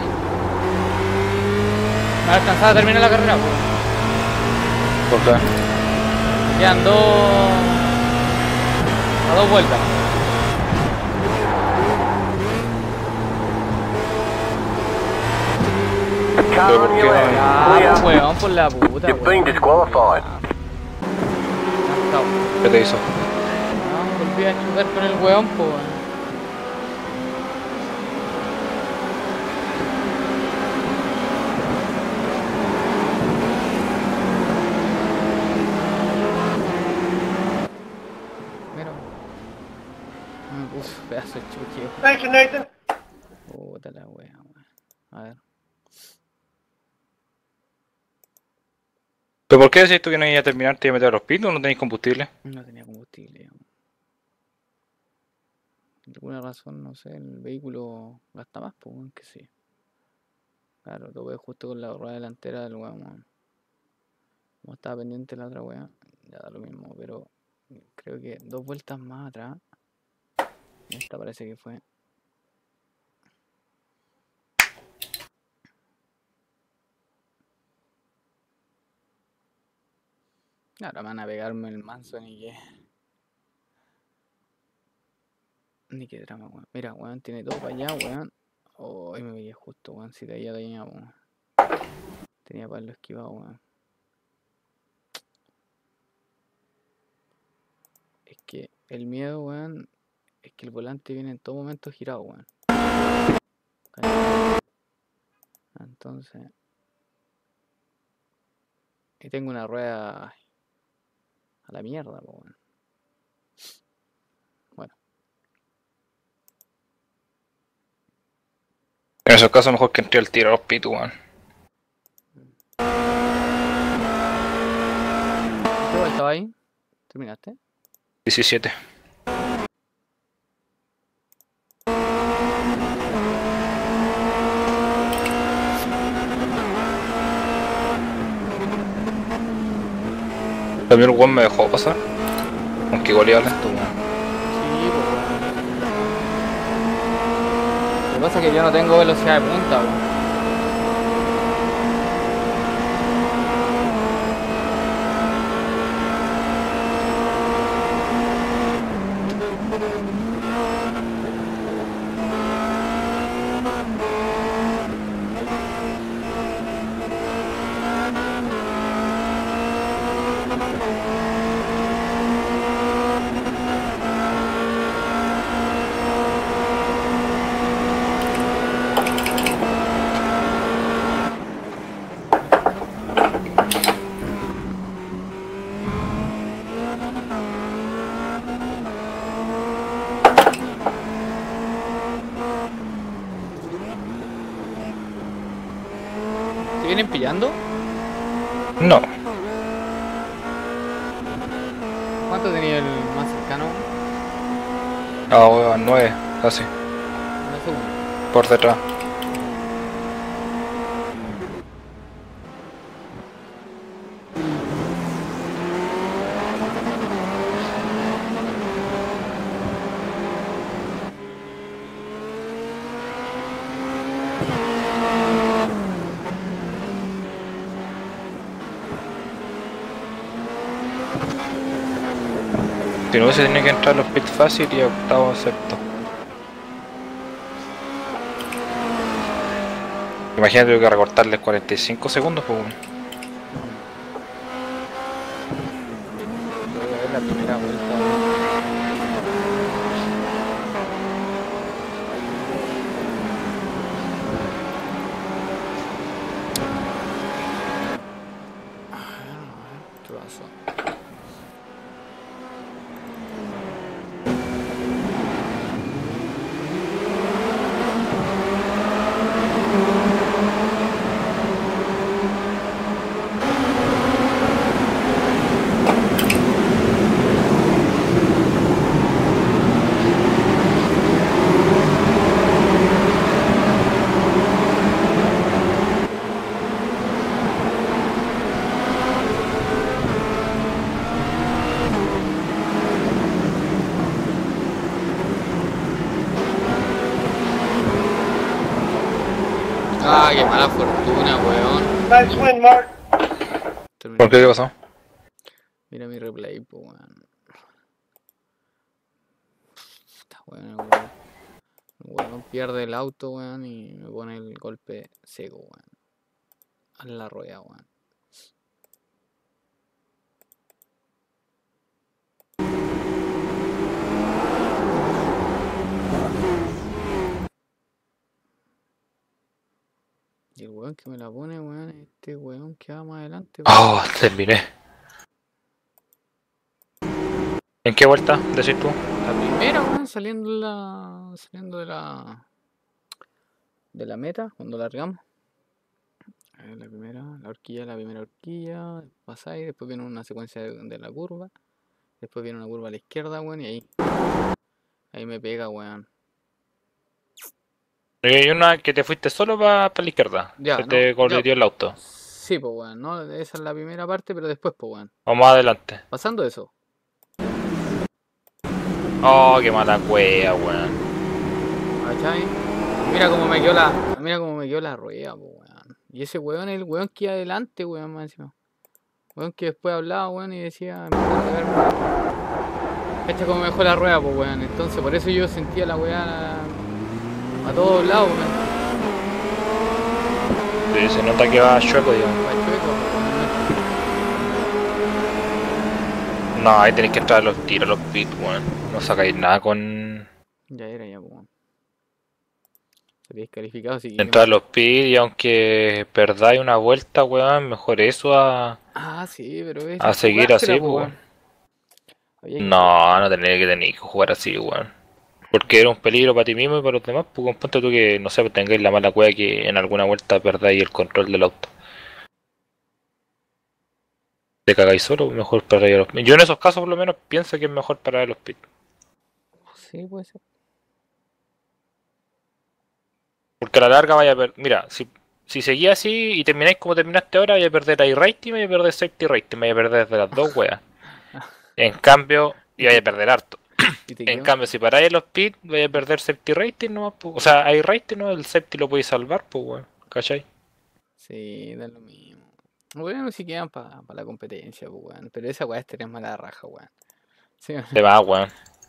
Me ha alcanzado a terminar la carrera, weón. ¿Por qué? Quedan dos... a dos vueltas. Car Pero on ¿por your qué? left. Ah, Clear. pues, weón, por la puta, You've been weón. disqualified. Chao. ¿Qué te hizo? No, volví a chocar con el weón, pues, weón. Mira. Me puso un pedazo de chuqueo. Thank you, Nathan. Puta la wea, weón. A ver. ¿Pero por qué decís tú que no iba a terminar, te iba a meter a los pits o no tenéis combustible? No tenía combustible, weón. Por alguna razón, no sé, el vehículo gasta más, pues, weón, que sí. Claro, lo veo justo con la rueda delantera del weón, weón. Como estaba pendiente la otra weá, ya da lo mismo, pero creo que dos vueltas más atrás. Esta parece que fue. Ahora me van a pegarme el manso ni que. Ni que drama, weón. Mira, weón, tiene todo para allá, weón. Oh, ahí me veía justo, weón. Si caía de allá, weón. Tenía para lo esquivado, weón. Es que el miedo, weón, es que el volante viene en todo momento girado, weón. ¿Cachai? Entonces. Y tengo una rueda a la mierda, po, weón. Bueno. En esos casos mejor que entre el tiro a los pits, weón. ¿Qué vuelta va ahí? ¿Terminaste? diecisiete. También el weón me dejó pasar. Aunque igual iba lento, weón. Sí, po, weón. Lo que pasa es que yo no tengo velocidad de punta, weón. ¿Se vienen pillando? No, ¿Cuánto tenía el más cercano? no, weón, nueve, casi, Una segunda. por detrás. Si no hubiese tenido que entrar los pits fácil y octavo sexto. Imagínate, tengo que recortarles cuarenta y cinco segundos, pues. Bueno. Voy a ver la primera vuelta. ¿Qué pasó? Ah, qué mala fortuna, weón. Nice win, Mark. Terminé. ¿Por qué? ¿Qué pasó? Mira mi replay, pues, weón. Está weón, weón. Weón pierde el auto, weón, y me pone el golpe seco, weón. A la rueda, weón. Y el weón que me la pone, weón, este weón que va más adelante, weón. Oh, terminé. ¿En qué vuelta decís tú? La primera, weón, saliendo de la. saliendo de la. de la meta, cuando largamos. A ver, la primera, la horquilla, la primera horquilla, pasáis, después viene una secuencia de, de la curva, después viene una curva a la izquierda, weón, y ahí. Ahí me pega, weón. Y hay una que te fuiste solo para la izquierda. Ya, que no, te ya. colidió el auto. Sí, pues, weón, ¿no? Esa es la primera parte, pero después, pues, weón. O más adelante. Pasando eso. Oh, qué mala cueva, weón. ¿Cachai? Mira cómo me quedó la. Mira cómo me quedó la rueda, pues, weón. Y ese weón es el weón que iba adelante, weón, más encima. Weón que después hablaba, weón, y decía, empezaba a pegarme. ¿Cachai cómo me dejó la rueda, pues, weón? Entonces por eso yo sentía la weá a todos lados, weón. Sí, se nota que va chueco, digamos. Va chueco, weón. No, ahí tenés que entrar a los tiros, a los pits, weón. No sacáis nada con Ya era, ya, pues, weón. Se descalificado, así que. entrar a los pits y aunque perdáis una vuelta, weón, mejor eso a, Ah, sí, pero es. a seguir jugársela, así, pues, pues. weón. Había que No, no tenés que tener que jugar así, weón. Porque era un peligro para ti mismo y para los demás, pues ponte tú que, no sé, pues tengáis la mala cueva que en alguna vuelta perdáis el control del auto. Te cagáis solo, mejor perdáis a los pits. Yo en esos casos por lo menos pienso que es mejor parar a los pits. Sí, puede ser. Porque a la larga vaya a perder. Mira, si, si seguís así y termináis como terminaste ahora, vais a perder ahí rating y vais a perder safety rating, vais a perder de las dos weas. En cambio, y vais a perder harto. Y te En quedó- cambio, si paráis en los pits, vais a perder safety rating nomás, pues. O sea, hay rating, ¿no? El safety lo podéis salvar, pues weón. ¿Cachai? Sí, da lo mismo. Bueno, si quedan para la competencia, pues, weón. Pero esa weá es tener mala raja, weón. Sí, Te va, weón.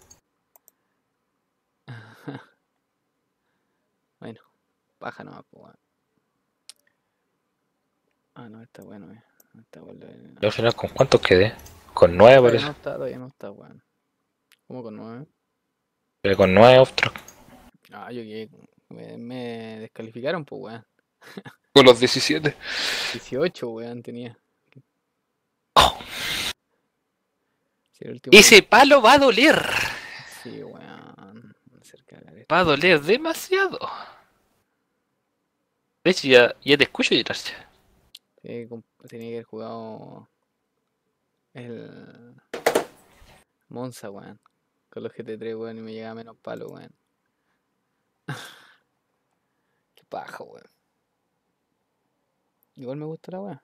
bueno, baja nomás, pues, weón. Ah, no, está bueno, eh. No está bueno. eh. Yo al final, ¿con cuántos quedé? Con nueve Todavía parece. no está, todavía no está, weón. ¿Cómo con nueve? Quedé con nueve off-track. Ah, yo que me, me descalificaron, pues, weón. Con los diecisiete. dieciocho, weón, tenía. Oh. Sí, el último. Ese palo va a doler. Sí, weón. Cerca de la derecha. Va a doler demasiado. De hecho, ya, ya te escucho llorar. Tenía que, comp- tenía que haber jugado el Monza, weón. Con los G T tres, weón, y me llegaba menos palo, weón. Qué paja, weón. Igual me gusta la weá.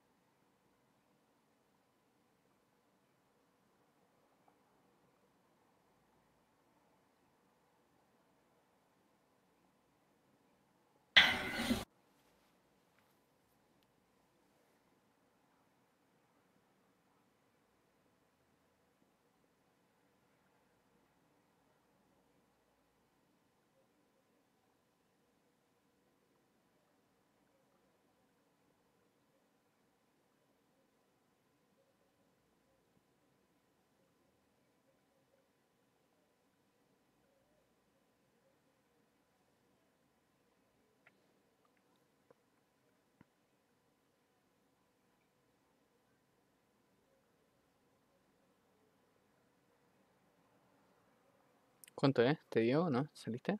¿Cuánto es? ¿Te dio o no? ¿Saliste?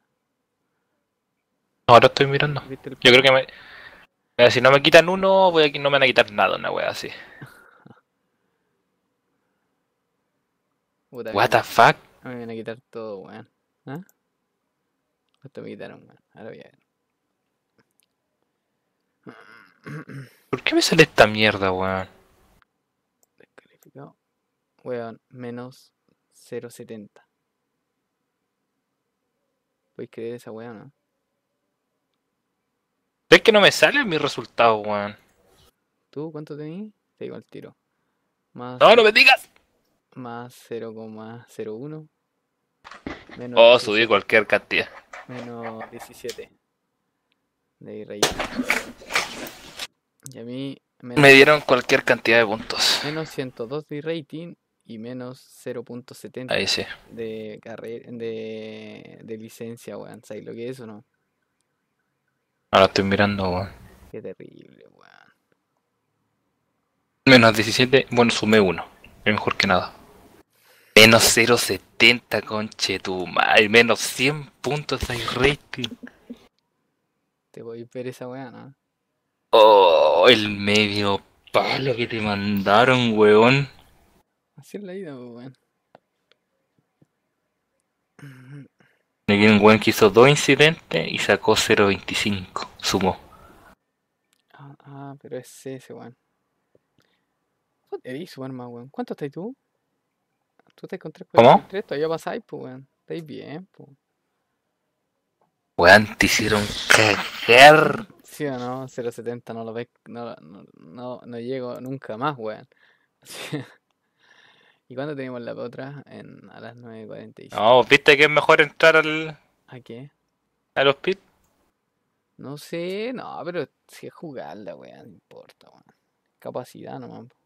Ahora estoy mirando. ¿Viste el Yo creo punto? que me... Mira, si no me quitan uno, voy a... no me van a quitar nada, una wea así. Puta, a mí What me, the fuck? a mí me van a quitar todo, weón. ¿Ah? ¿Cuánto me quitaron, weón? Ahora voy a ver. ¿Por qué me sale esta mierda, weón? Descalificado. Weón, menos cero coma setenta. ¿Podéis creer esa weá, no? Es que no me salen mis resultados, weón. ¿Tú cuánto tenías? Te digo al tiro. Más, No, no ce- me digas. más cero coma cero uno. Menos Oh, subí diecisiete. cualquier cantidad. Menos diecisiete. De rey. Y a mí menos, Me dieron cualquier cantidad de puntos. menos ciento dos de rating y menos cero punto setenta Ahí sí. de carrera de, de licencia, weón. ¿Sabes lo que es o no? Ahora estoy mirando, weón. Qué terrible, weón. Menos diecisiete, bueno, sumé uno. Es mejor que nada. Menos cero coma setenta, conche tu madre. Menos cien puntos de rating. Te voy a ver esa weá, ¿no? Oh, el medio palo que te mandaron, weón. Así es la vida, pues, weón. Aquí un weón que hizo dos incidentes y sacó cero coma veinticinco. Sumó. Ah, ah, pero es ese, weón. Eres más, weón. ¿Cuánto estás tú? Tú estás con ¿Cómo? tres cuarenta y tres, todavía pasáis, pues, weón. Estáis bien, pues. Weón, te hicieron cagar. ¿Sí o no? cero coma setenta no lo ves, no, no, no, no llego nunca más, weón. ¿Y cuándo tenemos la otra? En, a las nueve cuarenta y cinco. No, ¿viste que es mejor entrar al, ¿A qué? a los pits? No sé, no, pero si es jugarla, weón, no importa, weón. Capacidad nomás. po.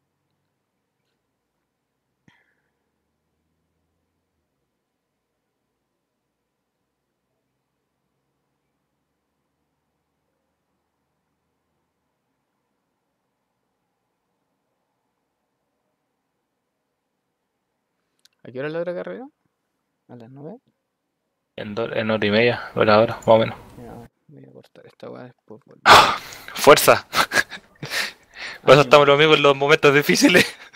¿A qué hora es la otra carrera? ¿A las nueve? En, do- en hora y media, hora ahora, más o menos. Ya, voy a cortar esta weá después. volver. Fuerza. Por eso Ánimo. estamos los amigos en los momentos difíciles.